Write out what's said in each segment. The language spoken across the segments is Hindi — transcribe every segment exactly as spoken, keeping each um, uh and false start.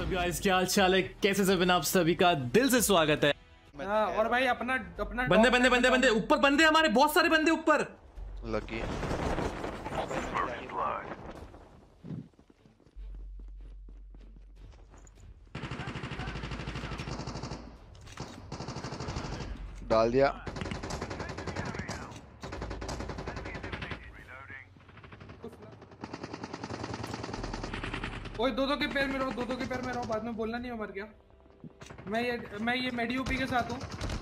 सब गाइस क्या हाल चाल है, कैसे सब आप सभी का दिल से स्वागत है। हाँ, और भाई अपना अपना बंदे बंदे बंदे बंदे ऊपर बंदे हमारे बहुत सारे बंदे ऊपर लगी डाल दिया। ओए दो दो के पैर में रहो, दो दो के पैर में रहो, बाद में बोलना नहीं है, मर गया। मैं ये मैं ये मेडियोपी के साथ हूँ।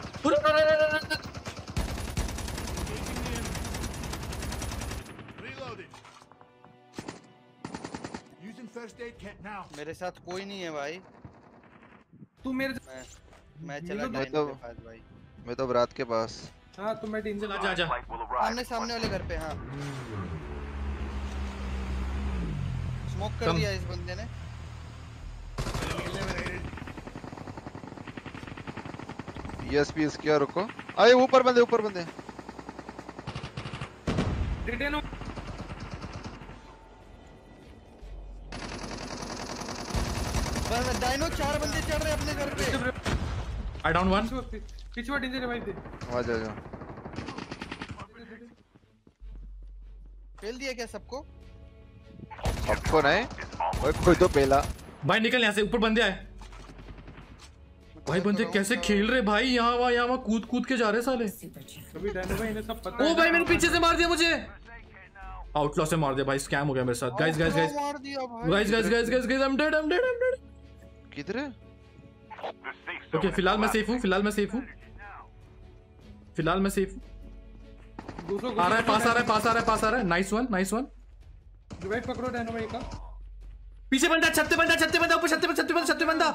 मेरे साथ कोई नहीं है भाई। तू मेरे मैं, मैं चला मैं तो के पास भाई। मैं तो बरात के पास। हाँ तो मैं डेंजर जा जा सामने सामने वाले घर पे। हाँ स्मोक कर दिया इस बंदे ने। ईएसपी इसके रुको। अरे ऊपर बंदे ऊपर बंदे डिटेन हो। डायनो चार बंदे चढ़ रहे अपने घर पे। आई डाउन वन पिछवा डेंजर है भाई। थे आ जा जा। फेल दिया क्या सबको? सबको नहीं, ओए कोई तो पेला। भाई निकल यहाँ से, ऊपर बंदे आए भाई। बंदे कैसे खेल रहे भाई, यहाँ वहाँ यहाँ वहाँ कूद कूद के जा रहे साले। अभी डायनो भाई इन्हें सब पता है। ओ भाई मैंने पीछे से मार दिया मुझे, आउटलॉ से मार दिया भाई। स्कैम हो गया मेरे साथ। Guys guys guys guys guys guys guys guys I am dead I am dead I am dead. किधर है? ओके फिलहाल मैं सेफ हूँ, फिलहाल मैं सेफ हूँ, फिलहाल मैं सेफ हूँ। आ रहा है पास आ रहा है पास आ रहा है पास आ रहा है। Nice one nice one. Revive पकड़ो डायनो भाई का। पीछे बंदा, छत्ते बंदा छत्ते बंदा ऊपर, छत्ते छत्ते बंदा छत्ते बंदा।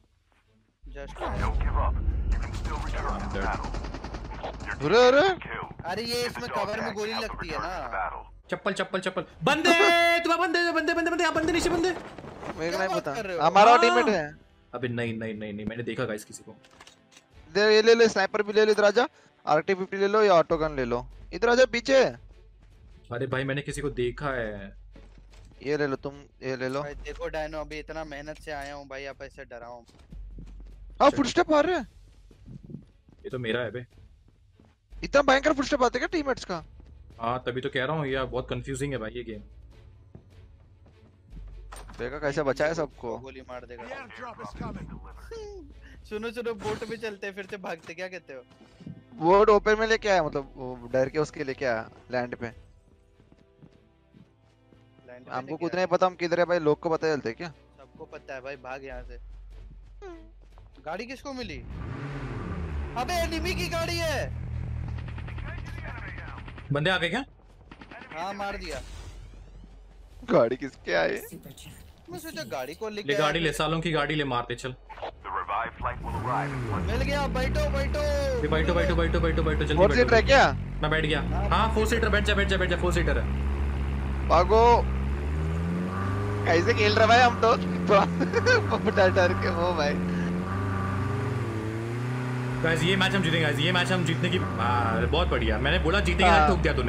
अरे अरे अरे ये इसमें कवर में गोली लगती है ना। चप्पल चप्पल चप्पल। बंदे तुम्हारे बंदे बंदे बंदे बंदे यहाँ बंदे नीचे बंदे। मेरे को नहीं पता, हमारा टीममेट है। अबे नहीं नहीं नहीं नहीं मैंने देखा गाइस किसी को। दे ये ले ले, स्नाइपर भी ले ले। इधर आजा, आरटी फिफ्टी ले लो या ऑटो गन ले लो। इधर आजा पीछे। अरे भाई मैंने किसी को देखा है। ये ले लो तुम, ये ले लो भाई। देखो डायनो अभी इतना मेहनत से आया हूँ भाई, आप ऐसे डराओ। हाँ फुटस्टेप आ रहे हैं। ये तो मेरा है बे। इतना भयंकर फुटस्टेप आते क्या टीममेट्स का? हाँ तभी तो कह रहा हूँ यार, बहुत कंफ्यूजिंग है भाई ये गेम। देखा कैसे बचाया सबको। गोली मार देगा। सुनो सुनो बोट में चलते फिर से भागते, क्या कहते हो? बोट ओपन में लेके आया, मतलब वो डर के उसके लेके आया लैंड पे। हमको खुद नहीं पता हम किधर है भाई, लोग को पता चलता है क्या? सबको पता है भाई, भाग यहाँ से। गाड़ी किसको मिली? अबे एनिमी की गाड़ी है। बंदे आ गए क्या? हाँ मार दिया। गाड़ी किसके आए? मैं सोचा गाड़ी को ले गाड़ी ले, सालों की गाड़ी ले, मारते चल। मिल गया, बैठो बैठो बैठो बैठो बैठो बैठो बैठो जल्दी। फोर सीटर है क्या? मैं बैठ गया। हाँ फोर सीटर, बैठ जा बैठ जा बैठ जा, फोर सीटर है। भागो। कैसे खेल रहा भाई हम तो डर डर के। वो भाई गाइस ये मैच हम जीतेंगे गाइस, ये मैच हम जीतने की। आ, बहुत बढ़िया, मैंने बोला जीतेंगे ना, ठोक दिया तूने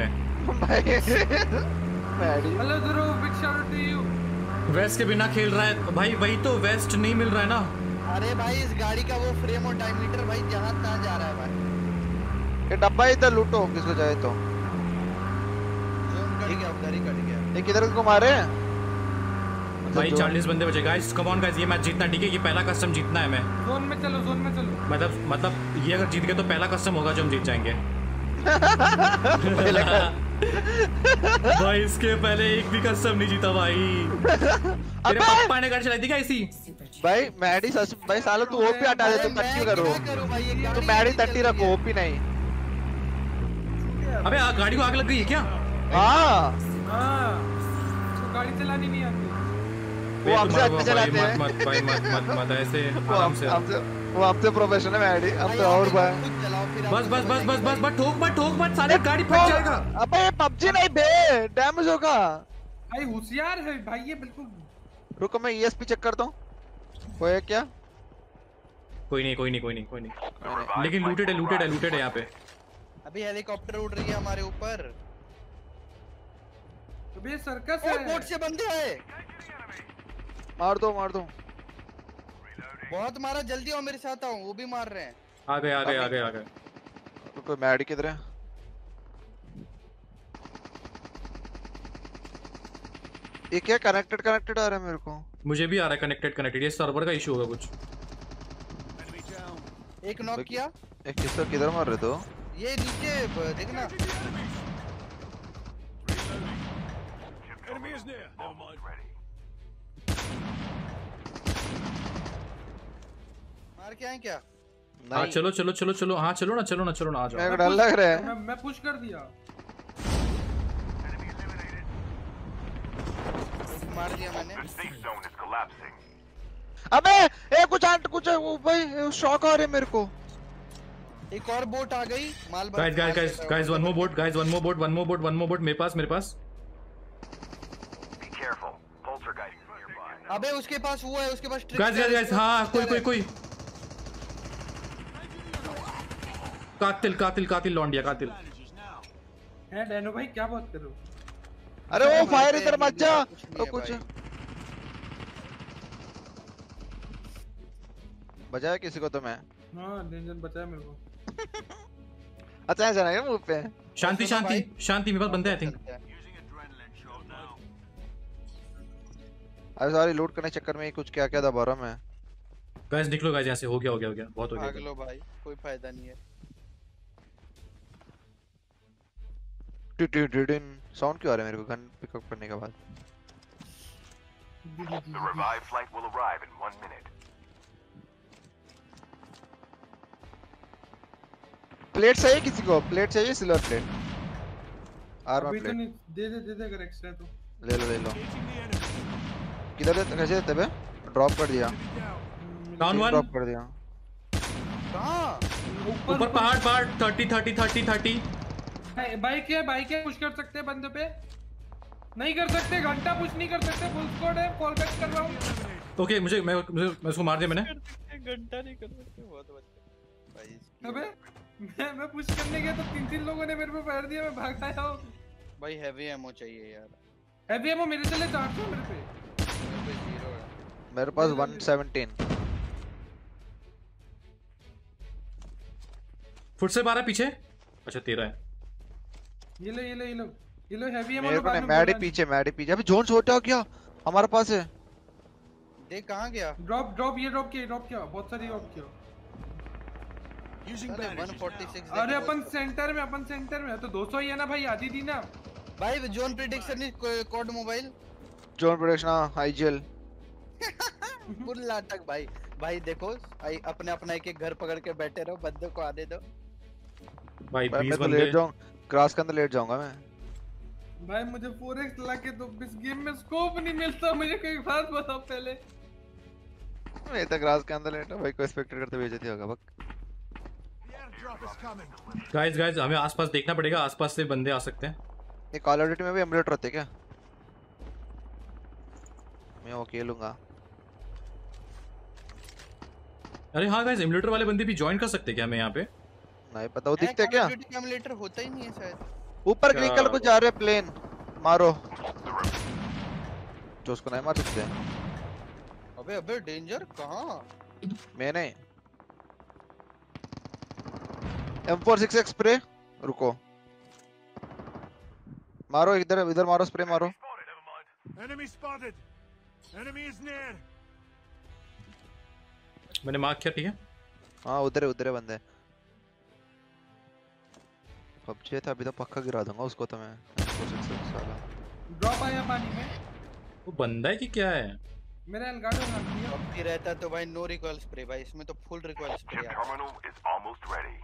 hello Dhruv, big shout out to you. Vest के बिना खेल रहा है भाई, वही तो वेस्ट नहीं मिल रहा है ना। अरे भाई इस गाड़ी का वो फ्रेम और डायमीटर भाई जहाँ तहाँ जा रहा है भाई। ये डब्बा इधर लूटो किसको जाए तो। जोन कट गया, उधर ही कट गया। ये किधर को मारे भाई? चालीस बंदे बचे गाइस, कम ऑन गाइस, ये मैच जीतना ठीक है। ये पहला कस्टम जीतना है। मैं जोन में चलो, जोन में चलो। मतलब मतलब ये अगर जीत गए तो पहला कस्टम होगा जो हम जीत जाएंगे। भाई इसके पहले एक भी कस्टम नहीं जीता भाई। तेरे पापा ने गाड़ी चलाई थी क्या इसी? भाई मैडी सच भाई, सालो तू ओपी हटा दे, तुम टट्टी करो। तुम मैडी टट्टी रखो, ओपी नहीं। अबे गाड़ी को आग लग गई है क्या? हाँ हाँ, तो गाड़ी चलानी नहीं आती। वो हमसे अच्छे चलाते हैं। मत भाई मत मत मत ऐसे आराम से। हमसे वो हमसे प्रोफेशनल है मैडी, हम तो और भाई। बस बस बस बस बस बस ठोक मत ठोक मत, साले गाड़ी फट जाएगा। अबे ये पबजी नहीं बे, डैमेज होगा भाई। होशियार है भाई ये बिल्कुल। रुको मैं ईएसपी चेक करता हूँ, कोई क्या? कोई नहीं कोई नहीं कोई नहीं कोई नहीं, लेकिन लूटेड है लूटेड है लूटेड है यहाँ पे। अभी हेलीकॉप्टर उड़ रही है हमारे ऊपर। अबे सर्कस है। बोट से बंदे आए। मार दो मार दो। बहुत मारा, जल्दी आओ मेरे साथ आओ, वो भी मार रहे हैं। आ गए आ गए आ गए आ गए। रुको मैडी किधर है? ये क्या कनेक्टेड कनेक्टेड आ रहा है मेरे को? मुझे भी आ रहा है कनेक्टेड कनेक्टेड। ये सर्वर का इशू होगा कुछ। एक नॉक किया। एक किसका किधर मार रहे तो? ये नीचे देखना। मार के आए क्या? हाँ चलो चलो चलो चलो। हाँ चलो ना चलो ना चलो ना आ जाओ। मेरे को डर लग रहा है। मैं मैं पुश कर दिया। मार दिया मैंने। अबे ए कुछ आंट कुछ है वो भाई, शॉक आ रहे मेरे को। एक और बोट आ गई माल। Guys guys guys guys one more boat guys one more boat one more boat one more boat मेरे पास मेरे पास। अबे उसके पास वो है, उसके पास गाइस गाइस गाइस हाँ कोई कोई कोई कातिल कातिल कातिल लौंडिया कातिल है। डैनो भाई क्या बात कर रहे हो? अरे वो फायर इधर मत जा। ओ कुछ बजाया किसी को तो मैं। हाँ डेंजर बचाया मेरे को। अच्छा जाना है मुंह पे। शांति शांति शांति मेरे पास बंदे आई थिंक। अरे सॉरी लूट करने चक्कर में ही कुछ क्या क्या दबा रहा मैं। गाइस निकलो गाइस यहाँ से। हो गया हो गया हो गया बहुत हो भाग गया। लो भाई, कोई फायदा नहीं है। टिटिटिटिन साउंड क्यों आ रहा है मेरे को गन पिकअप करने के बाद? The revived flight will arrive in one minute. Plate चाहिए किसी को? प्लेट चाहिए सिल्वर प्लेट? आर्मर अभी तो प्लेट नहीं दे दे दे दे अगर एक्स्ट्रा तो ले लो ले लो। किधर देते कैसे देते बे? ड्रॉप कर दिया। डाउन वन ड्रॉप कर दिया। कहां? ऊपर पहाड़ पहाड़ thirty thirty thirty thirty. Bike है बाइक है। पुश कर सकते हैं बंदे पे? नहीं कर सकते। घंटा पुश नहीं कर सकते। फुल स्क्वाड है। फॉल बैक कर रहा हूं। ओके मुझे मैं मुझे मैं उसको मार दिया मैंने। घंटा नहीं कर सकते। बहुत बच्चे भाई। अबे मैं मैं पुश करने गया तो तीन तीन लोगों ने मेरे पे फायर दिया। मैं भाग आया हूं भाई। हैवी एमो चाहिए यार। हैवी एमो मेरे से ले चार सौ मेरे पे। मेरे पे जीरो है। मेरे पास वन सेवनटीन। फुट से बारह पीछे। अच्छा तेरह है। ये लो ये लो ये लो ये लो हैवी एमो। मेरे को नहीं मैडी पीछे मैडी पीछे। अभी जोन छोटा हो गया हमारे पास है। देख कहां गया? ड्रॉप ड्रॉप ये ड्रॉप किया ड्रॉप किया बहुत सारी ड्रॉप किया। One forty six. अरे अपन सेंटर में अपन सेंटर में तो दो सौ ही है ना भाई। आधी दी ना भाई। Zone prediction is code mobile. Zone prediction IGL full नाटक भाई। भाई देखो आई अपने अपना एक एक घर पकड़ के बैठे रहो। बंदों को आने दो भाई मैं बीस तो बंदे। लेट जाऊं क्रास के अंदर लेट जाऊंगा मैं भाई। मुझे फोर एक्स लाके तो इस गेम में स्कोप नहीं मिलता। मुझे कोई बात बताओ पहले। मैं तो क्रास के अंदर लेट हूं भाई। को एक्सपेक्टेड करते बेइज्जती होगा बक। गाइस गाइस हमें आसपास देखना पड़ेगा। आसपास से बंदे आ सकते हैं। ये कॉल ऑफ ड्यूटी में भी एमुलेटर होते क्या? मैं वो खेलूंगा। अरे हाँ गाइस एमुलेटर वाले बंदे भी ज्वाइन कर सकते हैं क्या हमें यहाँ पे? नहीं पता वो दिखते क्या? एमुलेटर होता ही नहीं है शायद। ऊपर ग्रीन कलर को जा रहे प्लेन मारो। जो उसको नहीं मार सकते। अबे अबे डेंजर कहां? मैं नहीं। M four six X spray रुको मारो। इधर इधर मारो स्प्रे मारो। Enemy spotted. Enemy is near. मैंने मार्क किया ठीक है। हाँ उधर है उधर है बंदे। पबजी था अभी तो पक्का गिरा दूंगा उसको तो मैं। साला ड्रॉप आया पानी में। वो बंदा है कि क्या है? मेरा एलगार्डो नाम दिया। पबजी रहता तो भाई नो रिकॉइल स्प्रे भाई। इसमें तो फुल रिकॉइल स्प्रे Your आता है। terminal is almost ready.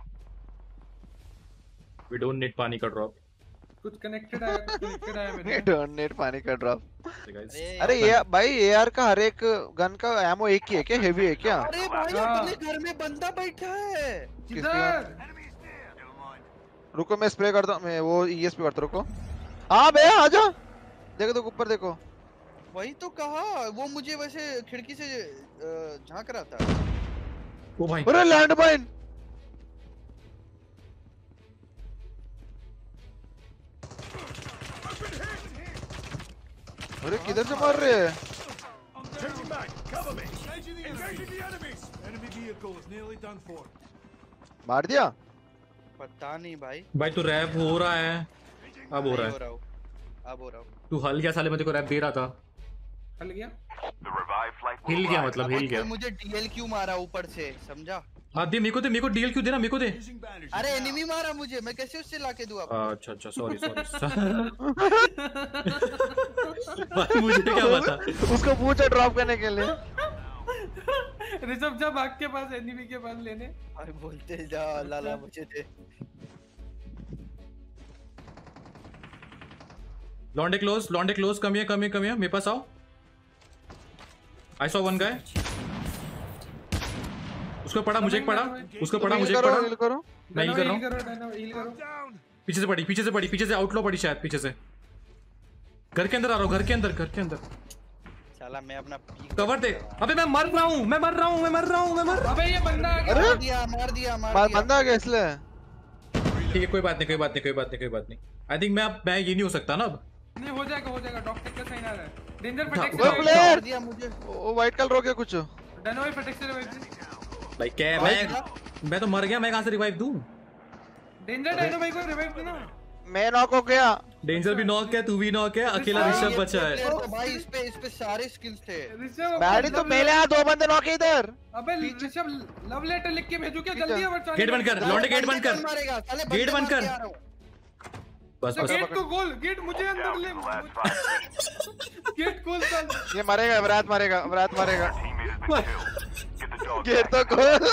We don't need पानी का ड्रॉप। कुछ कनेक्टेड आया कुछ कनेक्टेड आया मेरे। डोंट नीड पानी का ड्रॉप। गाइस अरे ये भाई एआर का हर एक गन का एमो एक ही है क्या? हेवी है क्या? अरे भाई अपने घर में बंदा बैठा है। किधर? रुको मैं स्प्रे करता हूँ। मैं वो ईएसपी करता रुको। हाँ बे आजा। देखो तो ऊपर देखो। वही तो कहा। वो मुझे वैसे खिड़की से झांक रहा था। ओ भाई अरे लैंड माइन। अरे किधर से मार रहे हैं? Taking back. Cover me. Engaging the enemy. vehicle is nearly done for. मार दिया? पता नहीं भाई। भाई तू रैप हो रहा है, अब हो रहा हो है। रहा हूँ, अब हो रहा हूँ। तू हल गया साले, मैं तेरे को रैप दे रहा था। हल गया? The revived flight will हिल गया arrive. मतलब अबे हिल गया। कोई मुझे डीएल क्यों मारा ऊपर से, समझा? हाँ दे मेरे को दे, मेरे को डीएल क्यों देना, मेरे को दे। Using bandages अरे now. एनिमी मारा मुझे, मैं कैसे उससे लाके दूँ आपको? अच्छा अच्छा सॉरी सॉरी। भाई मुझे क्या पता। उसको पूछो ड्रॉप करने के लिए। ऋषभ जा भाग के पास एनिमी के पास लेने। अरे बोलते जा लाला मुझे दे। लॉन्डे क्लोज, लॉन्डे close, come here come here come here, मेरे पास आओ। I saw one guy. उसको पड़ा, मुझे एक पड़ा, उसको पड़ा, मुझे एक करो, पड़ा। heal करो। मैं हील कर रहा हूँ। करो डायनो, हील करो। Down. पीछे से पड़ी, पीछे से पड़ी, पीछे से आउटलो पड़ी शायद, पीछे से। घर के अंदर आ रहा हूँ, घर के अंदर, घर के अंदर। साला मैं अपना पीक कवर दे। अबे मैं मर रहा हूँ, मैं मर रहा हूँ, मैं मर रहा हूँ, मैं मर। अबे ये बंदा आ गया। मार दिया, मार दिया, मार मार दिया। बंदा आ गया इसलिए। ठीक है कोई बात नहीं, कोई बात नहीं, कोई बात नहीं, कोई बात नहीं। आई थिंक मैं अब मैं ये नहीं हो सकता ना अब। नहीं हो जाएगा, हो जाएगा। डॉक्टर का साइन आ रहा है। डेंजर हाँ, फटेक्स वो से player! मार दिया मुझे। वो व्हाइट कलर हो गया कुछ। डायनो भाई फटेक्स से रिवाइव दे। भाई क्या मैं मैं तो मर गया, मैं कहाँ से रिवाइव दूँ। डेंजर डायनो भाई को रिवाइव दे ना। मैं नॉक हो गया। डेंजर भी नॉक है, तू भी नॉक है, अकेला भाई, ऋषभ ये बचा है। player तो भाई इस पे इस पे सारे स्किल्स थे। ऋषभ बैडी तो पहले आ, दो बंदे नॉक है इधर। अबे ऋषभ लव लेटर लिख के भेजू क्या? जल्दी अब गेट बंद कर, लौंडे गेट बंद कर। मारेगा, साले गेट बंद कर। बस बस गेट तो खोल, गेट मुझे अंदर ले। The last five. गेट खोल चल। ये मरेगा, अवरात मारेगा, अवरात मारेगा। Teammate has been killed. Get the dog ये back तो to खोल।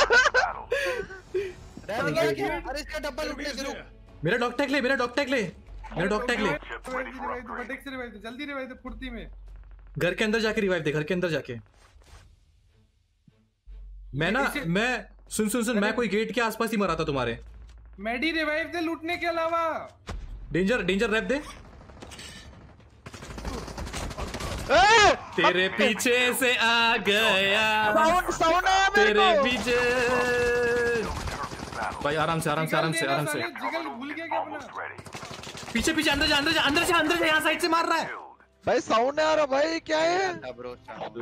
battle. अरे इसका डबल उठने से रुक। मेरा डॉग टैग ले, मेरा डॉग टैग ले, मेरा डॉग टैग ले। रिवाइव दे, फटेक्स से रिवाइव दे, जल्दी रिवाइव दे फुर्ती में। घर के अंदर जाके रिवाइव दे, घर के अंदर जाके। मैं ना मैं सुन सुन सुन मैं कोई गेट के आसपास ही मरा था तुम्हारे। मेडी रिवाइव दे लूटने के अलावा। डेंजर डेंजर रैप दे। ए! तेरे पीछे से आ गया, साउंड साउंड आया मेरे तेरे को। पीछे। भाई आराम से आराम से आराम से आराम से। जिगल भूल गया क्या अपना? Almost ready. पीछे पीछे अंदर जा, अंदर जा, अंदर जा, अंदर जा, यहाँ साइड से मार रहा है। भाई साउंड आ रहा भाई, क्या है? ब्रो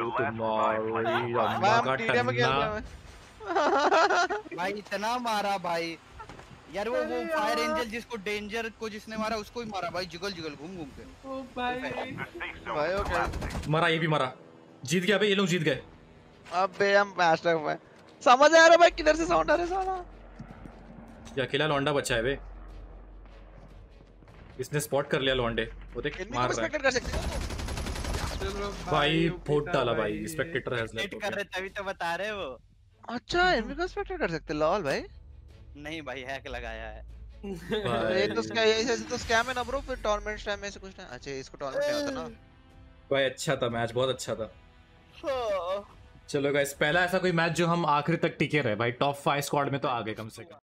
मैं टीडीएम में खेल रहा हूं। भाई इतना मारा भाई यार। वो वो फायर एंजल जिसको डेंजर को जिसने मारा उसको ही मारा भाई, जुगल जुगल घूम घूम के। ओ भाई The safe zone भाई is ओके। collapsing. मरा, ये भी मरा। जीत गया भाई, ये लोग जीत गए। अबे हम फास्ट है भाई। समझ आ रहा भाई, किधर से साउंड आ रहा है साला। ये अकेला लौंडा बचा है बे। इसने स्पॉट कर लिया लौंडे, वो देख इनमें मार को रहा है। स्पेक्टेट कर सकते हैं। चलो भाई वो फुट पिता डाला भाई। भाई, स्पेक्टेटर हैज वेट कर रहे तभी तो बता रहे वो। अच्छा इनमें को स्पेक्टेट कर सकते हैं, लॉल भाई। नहीं भाई हैक लगाया है। ये तो स्कैम, ये ऐसे तो स्कैम है ना ब्रो। फिर टूर्नामेंट टाइम में से कुछ नहीं। अच्छा इसको टूर्नामेंट नहीं होता ना। भाई अच्छा था मैच, बहुत अच्छा था। चलो गाइस, पहला ऐसा कोई मैच जो हम आखिरी तक टिके रहे भाई। टॉप फाइव स्क्वाड में तो आ गए कम से कम।